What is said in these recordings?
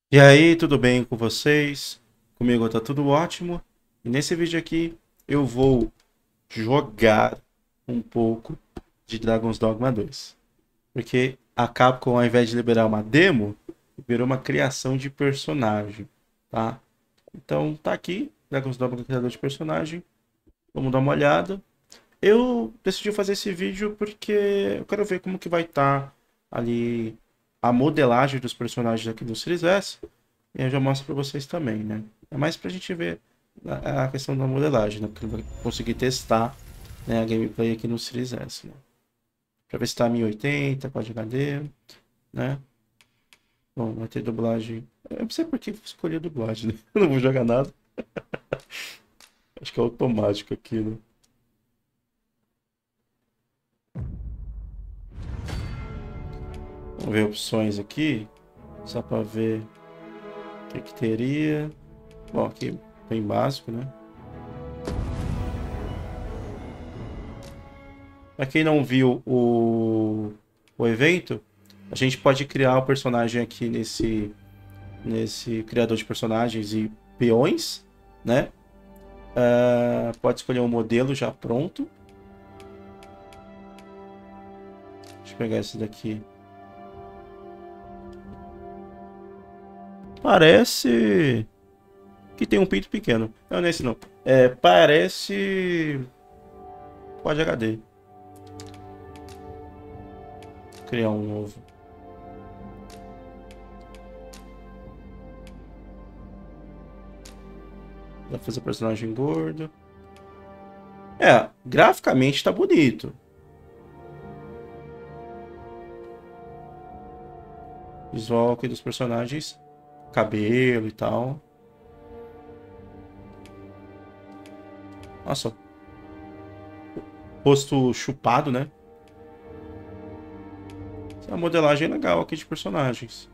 E aí, tudo bem com vocês? Comigo tá tudo ótimo. E nesse vídeo aqui eu vou jogar um pouco de Dragon's Dogma 2. Porque a Capcom, ao invés de liberar uma demo, liberou uma criação de personagem, tá? Então tá aqui, Dragon's Dogma criador de personagem. Vamos dar uma olhada. Eu decidi fazer esse vídeo porque eu quero ver como que vai estar ali a modelagem dos personagens aqui do Series S. E eu já mostro para vocês também, né? É mais pra gente ver a questão da modelagem, né? Porque eu vou conseguir testar, né, a gameplay aqui no Series S, né? Pra ver se tá 1080, Quad HD, né? Bom, vai ter dublagem. Eu não sei por que escolhi a dublagem, né? Eu não vou jogar nada. Acho que é automático aqui, né? Vamos ver opções aqui, só pra ver o que que teria. Bom, aqui bem básico, né? Pra quem não viu o evento, a gente pode criar o personagem aqui nesse criador de personagens e peões, né? Pode escolher um modelo já pronto. Deixa eu pegar esse daqui. Parece que tem um pinto pequeno. Não, nesse não. Parece Quad HD. Criar um novo. Dá pra fazer personagem gordo. Graficamente tá bonito. Visual aqui dos personagens. Cabelo e tal. Nossa, rosto chupado, né? É uma modelagem legal aqui de personagens.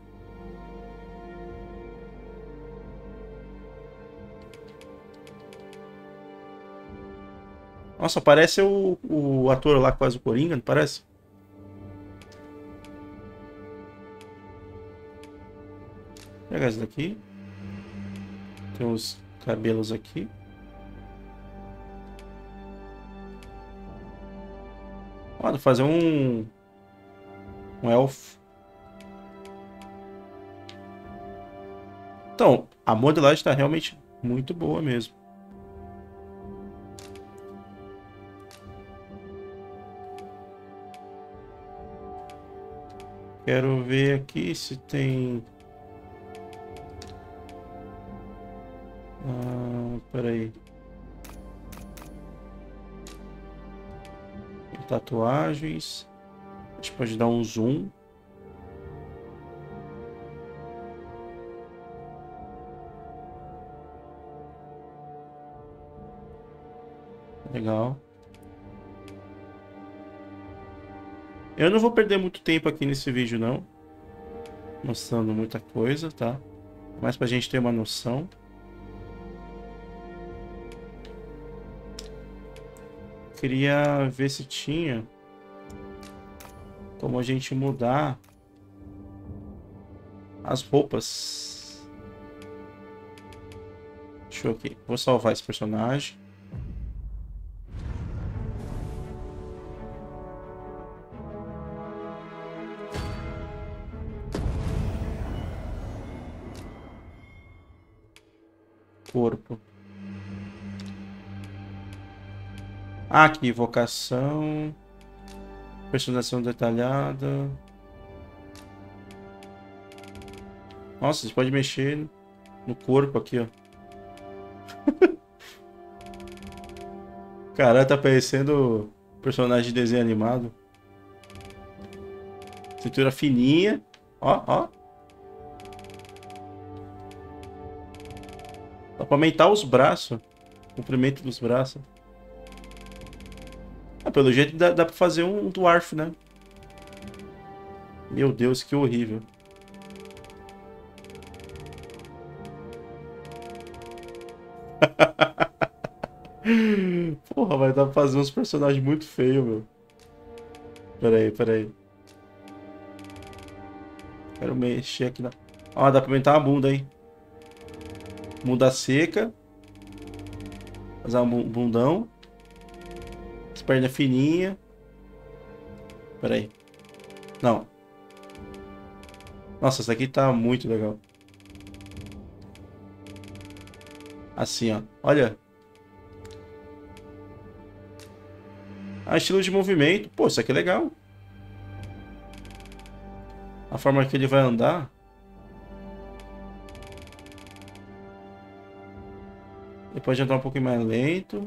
Nossa, parece o ator lá que faz o Coringa, não parece? Vou pegar esse daqui. Tem os cabelos aqui. Olha, fazer um elfo. Então, a modelagem está realmente muito boa mesmo. Quero ver aqui se tem. Peraí. Tatuagens. A gente pode dar um zoom. Legal. Eu não vou perder muito tempo aqui nesse vídeo, não. Mostrando muita coisa, tá? Mas pra gente ter uma noção. Queria ver se tinha como a gente mudar as roupas. Deixa eu aqui. Vou salvar esse personagem. Corpo. Aqui, vocação. Personalização detalhada. Nossa, você pode mexer no corpo aqui, ó. Caralho, tá parecendo personagem de desenho animado. Cintura fininha. Ó, ó. Dá pra aumentar os braços. O comprimento dos braços. Pelo jeito dá pra fazer um dwarf, né? Meu Deus, que horrível. Porra, vai dar pra fazer uns personagens muito feios, meu. Pera aí, pera aí. Quero mexer aqui na... Ó, dá pra aumentar a bunda aí. Bunda seca. Fazer um bundão. As pernas fininhas. Pera aí. Não. Nossa, essa aqui tá muito legal. Assim, ó. Olha. Ah, estilo de movimento. Pô, isso aqui é legal. A forma que ele vai andar. Ele pode andar um pouquinho mais lento.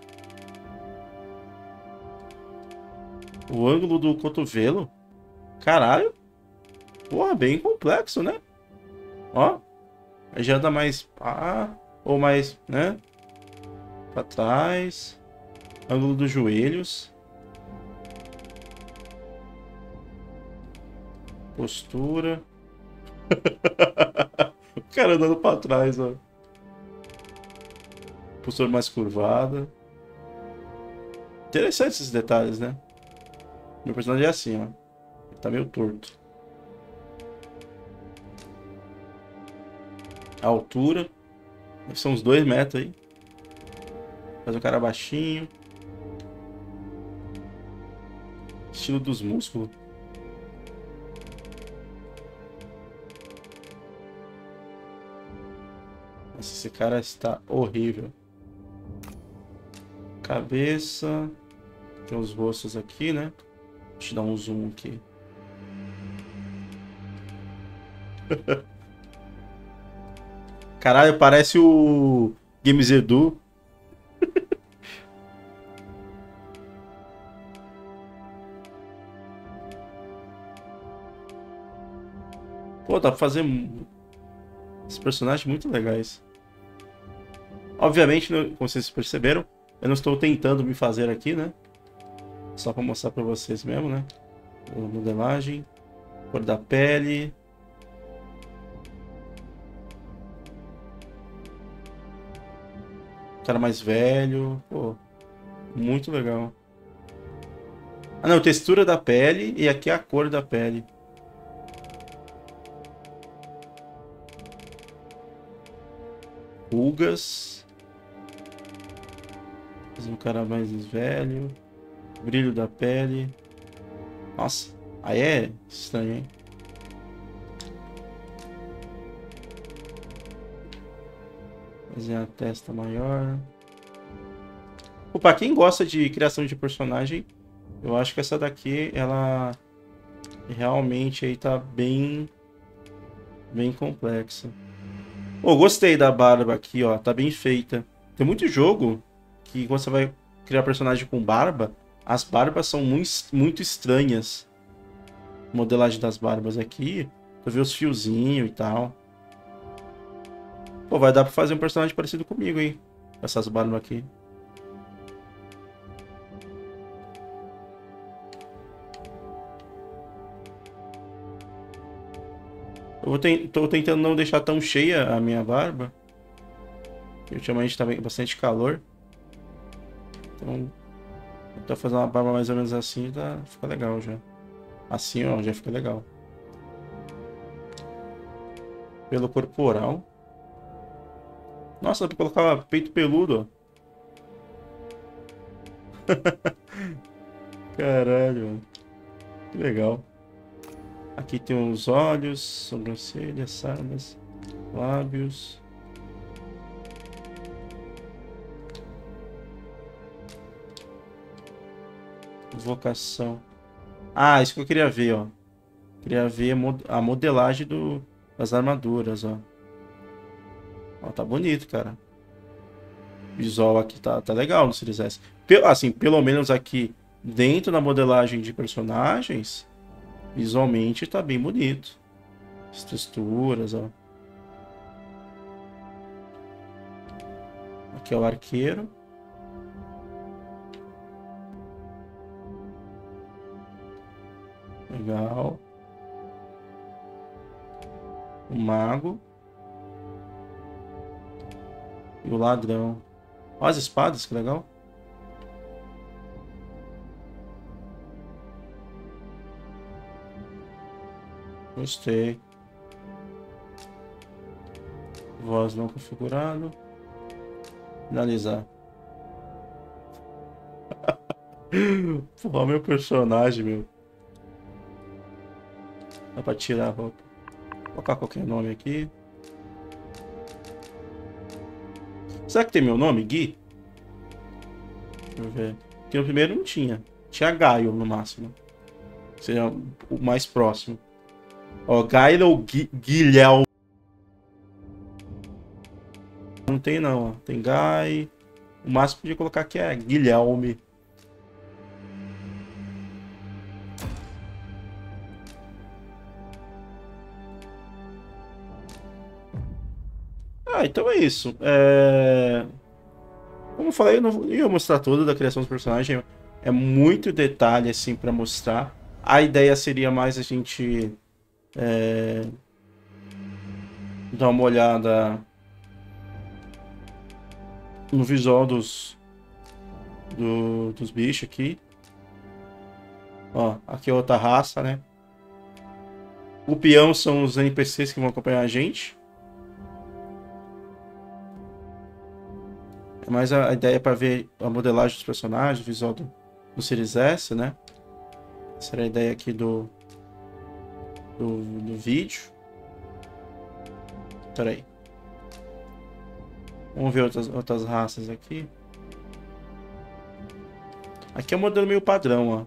O ângulo do cotovelo. Caralho. Porra, bem complexo, né? Ó. Aí já anda mais pá. Ou mais, né? Pra trás. Ângulo dos joelhos. Postura. O cara andando pra trás, ó. Postura mais curvada. Interessante esses detalhes, né? Meu personagem é assim, ó. Ele tá meio torto. A altura. Deve ser uns 2 metros aí. Faz um cara baixinho. Estilo dos músculos. Nossa, esse cara está horrível. Cabeça. Tem os rostos aqui, né? Deixa eu dar um zoom aqui. Caralho, parece o Games Edu. Pô, dá pra fazer esses personagens muito legais. Obviamente, como vocês perceberam, eu não estou tentando me fazer aqui, né? Só pra mostrar pra vocês mesmo, né? A modelagem, cor da pele. Cara mais velho. Pô, muito legal. Ah, não, textura da pele e aqui é a cor da pele. Rugas. Um cara mais velho. Brilho da pele. Nossa, aí é estranho, hein? Fazer a testa maior. Pô, pra quem gosta de criação de personagem, eu acho que essa daqui, ela realmente aí tá bem complexa. Pô, gostei da barba aqui, ó. Tá bem feita. Tem muito jogo que quando você vai criar personagem com barba, as barbas são muito estranhas. Modelagem das barbas aqui. Tu vê os fiozinhos e tal. Pô, vai dar pra fazer um personagem parecido comigo, hein? Com essas barbas aqui. Tô tentando não deixar tão cheia a minha barba. Ultimamente tá bastante calor. Então, tô fazendo uma barba mais ou menos assim, fica legal já. Assim, ó, já fica legal. Pelo corporal. Nossa, dá pra colocar peito peludo, ó. Caralho, mano. Que legal. Aqui tem os olhos, sobrancelhas, sardas, lábios. Vocação. Ah, isso que eu queria ver, ó. Queria ver a modelagem das armaduras, ó. Ó, tá bonito, cara. O visual aqui tá legal no Series S. Assim, pelo menos aqui dentro da modelagem de personagens, visualmente tá bem bonito. As texturas, ó. Aqui é o arqueiro. Legal. O mago. E o ladrão. Olha as espadas, que legal. Gostei. Voz não configurado. Finalizar. Porra, meu personagem, meu. Dá pra tirar a roupa. Vou colocar qualquer nome aqui. Será que tem meu nome? Gui? Deixa eu ver. Porque no primeiro não tinha. Tinha Gaio no máximo. Seria o mais próximo. Ó, Gaio ou Guilherme. Não tem não, ó. Tem Gai. O máximo que podia colocar aqui é Guilherme. Ah, então é isso. Como eu falei, eu não ia mostrar toda da criação dos personagens. É muito detalhe assim para mostrar. A ideia seria mais a gente dar uma olhada no visual dos bichos aqui. Ó, aqui é outra raça, né? O peão são os NPCs que vão acompanhar a gente. É mais a ideia para ver a modelagem dos personagens, o visual do Series S, né? Essa era a ideia aqui do vídeo. Espera aí. Vamos ver outras raças aqui. Aqui é um modelo meio padrão, ó.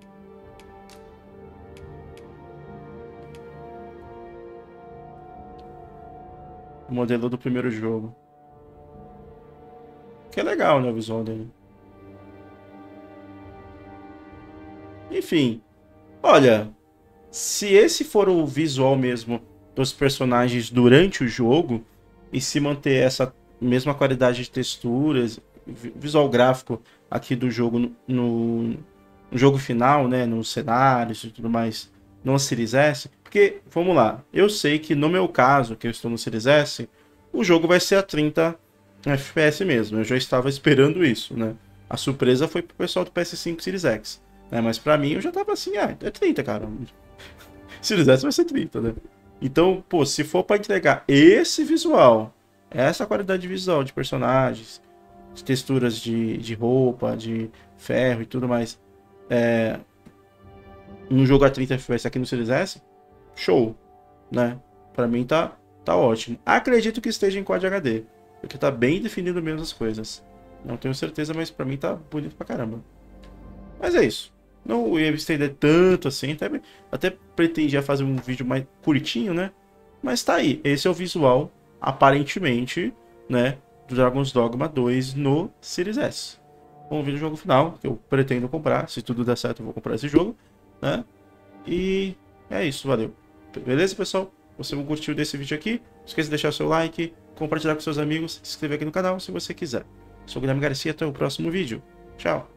O modelo do primeiro jogo. Que é legal, né, o visual dele. Enfim. Olha, se esse for o visual mesmo dos personagens durante o jogo, e se manter essa mesma qualidade de texturas, visual gráfico aqui do jogo no jogo final, né, nos cenários e tudo mais, no Series S, porque, vamos lá, eu sei que no meu caso, que eu estou no Series S, o jogo vai ser a 30 FPS mesmo, eu já estava esperando isso, né? A surpresa foi pro pessoal do PS5 Series X, né? Mas pra mim eu já tava assim, é 30, cara. Series S vai ser 30, né? Então, pô, se for para entregar esse visual, essa qualidade visual de personagens, de texturas de roupa, de ferro e tudo mais, no jogo a 30 FPS aqui no Series S, show, né? Pra mim tá ótimo. Acredito que esteja em Quad HD, porque tá bem definido mesmo as coisas. Não tenho certeza, mas pra mim tá bonito pra caramba. Mas é isso. Não ia me estender tanto assim, até pretendia fazer um vídeo mais curtinho, né? Mas tá aí, esse é o visual, aparentemente, né, do Dragon's Dogma 2 no Series S. Vamos ver o jogo final, que eu pretendo comprar, se tudo der certo eu vou comprar esse jogo, né? E é isso, valeu. Beleza, pessoal? Se você curtiu desse vídeo aqui, não esqueça de deixar seu like, compartilhar com seus amigos, se inscrever aqui no canal se você quiser. Sou o Guilherme Garcia, até o próximo vídeo. Tchau!